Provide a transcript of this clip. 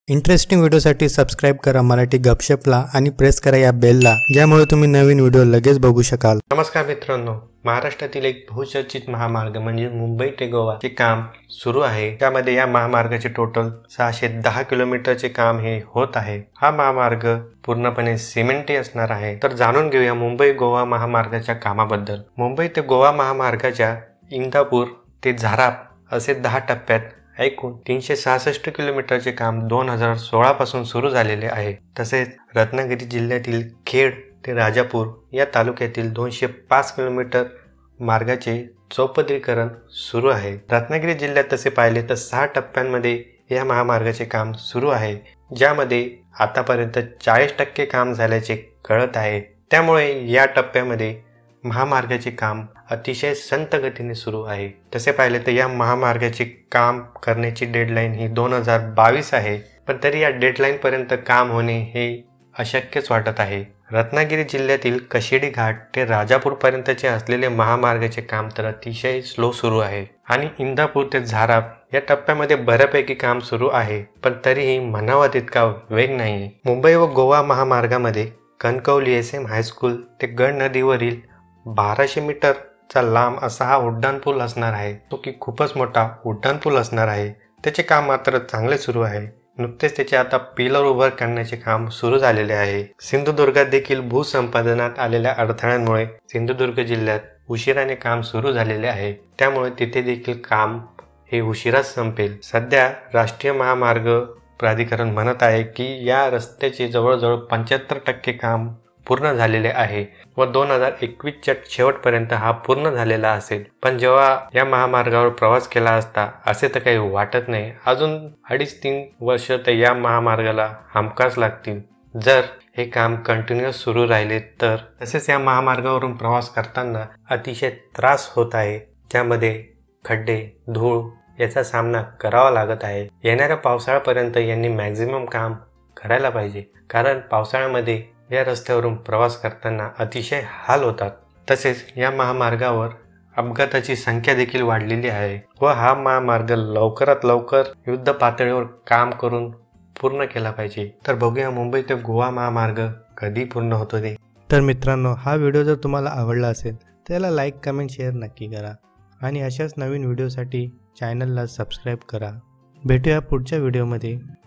Interesting व्हिडिओसाठी subscribe करा मराठी गपशपला आणि प्रेस करा या बेलला, ज्यामुळे तुम्ही नवीन व्हिडिओ लगेच बघू शकाल। नमस्कार मित्रांनो, महाराष्ट्रातील एक बहुचर्चित महामार्ग म्हणजे मुंबई ते गोवाचे काम सुरू आहे। त्यामध्ये या महामार्गाचे टोटल 610 किलोमीटरचे काम हे होत आहे। हा महामार्ग पूर्णपणे सिमेंटी असणार आहे। तर जाणून घेऊया मुंबई गोवा महामार्गाच्या कामाबद्दल। मुंबई ते गोवा महामार्गाच्या इंदापूर ते झाराप असे 10 टप्प्यात एकूण 366 किलोमीटरचे काम 2016 पासून सुरू झालेले आहे। तसेच रत्नागिरी जिल्ह्यातील खेड ते राजापूर या तालुक्यातील 205 किलोमीटर मार्गाचे चौपदरीकरण सुरू आहे। रत्नागिरी जिल्ह्यात तसे पाहिले तर 6 टप्प्यांमध्ये या महामार्गाचे काम सुरू आहे, ज्यामध्ये आतापर्यंत 40% काम झाल्याचे कळत आहे। त्यामुळे या टप्प्यामध्ये महामार्गाचे काम अतिशय संत गतीने सुरू आहे। तसे पाहिले तर या महामार्गाचे काम करण्याची डेडलाईन ही 2022 आहे, पण तरी या डेडलाईन पर्यंत काम होणे हे अशक्यच वाटत आहे। रत्नागिरी जिल्ह्यातील कशिडी घाट ते राजापूर पर्यंतचे असलेले महामार्गाचे काम तर अतिशय स्लो सुरू आहे आणि इंदापूर ते झाराप या टप्प्यामध्ये बऱ्यापैकी काम सुरू आहे, पण तरीही म्हणावा तितका वेग नाही। मुंबई व गोवा महामार्गामध्ये कणकवली SM हायस्कूल ते गड नदीवरील 1200 मीटरचा लांब असा हा उड्डाणपूल असणार आहे, तो की खूपच मोठा उड्डाणपूल असणार आहे। त्याचे काम मात्र चांगले सुरू आहे। नुकतेच त्याचे आता पिलर उभं करण्याचे काम सुरू झालेले आहे। सिंधुदुर्गात देखील भूसंपादनात आलेल्या अडथळ्यांमुळे सिंधुदुर्ग जिल्ह्यात उशिराने काम सुरू झालेले आहे, त्यामुळे तिथे देखील काम हे उशिराच संपेल। सध्या राष्ट्रीय महामार्ग प्राधिकरण म्हणत आहे की या रस्त्याचे जवळजवळ 75% काम पूर्ण झालेले आहे व 2021च्या शेवटपर्यंत हा पूर्ण झालेला असेल। पण जेव्हा या महामार्गावर प्रवास केला असता असे तर काही वाटत नाही। अजून 2.5-3 वर्ष तर या महामार्गाला हमखास लागतील जर हे काम कंटिन्युअस सुरू राहिले तर। तसेच या महामार्गावरून प्रवास करताना अतिशय त्रास होत आहे, ज्यामध्ये खड्डे, धूळ याचा सामना करावा लागत आहे। येणाऱ्या पावसाळ्यापर्यंत यांनी मॅक्झिमम काम करायला पाहिजे, कारण पावसाळ्यामध्ये या रस्त्यावरून प्रवास करताना अतिशय हाल होतात। तसेच या महामार्गावर अपघाताची संख्या देखील वाढलेली आहे व हा महामार्ग लवकरात लवकर युद्ध पातळीवर काम करून पूर्ण केला पाहिजे। तर बघूया मुंबई ते गोवा महामार्ग कधी पूर्ण होतो ते। तर मित्रांनो, हा व्हिडिओ जर तुम्हाला आवडला असेल तर याला लाईक, कमेंट, शेअर नक्की करा आणि अशाच नवीन व्हिडिओसाठी चॅनलला सबस्क्राईब करा। भेटूया पुढच्या व्हिडिओमध्ये।